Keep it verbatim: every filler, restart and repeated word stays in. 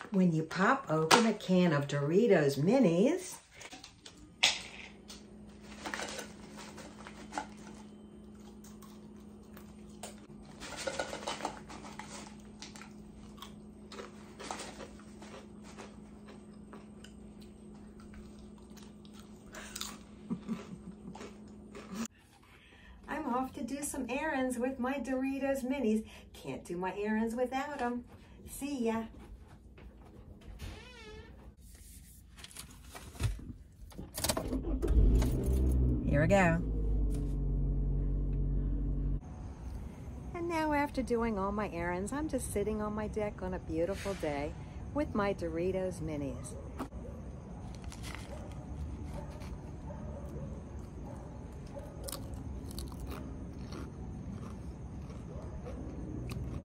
When you pop open a can of Doritos Minis, I'm off to do some errands with my Doritos Minis. Can't do my errands without them. See ya. Here we go. And now after doing all my errands, I'm just sitting on my deck on a beautiful day with my Doritos Minis.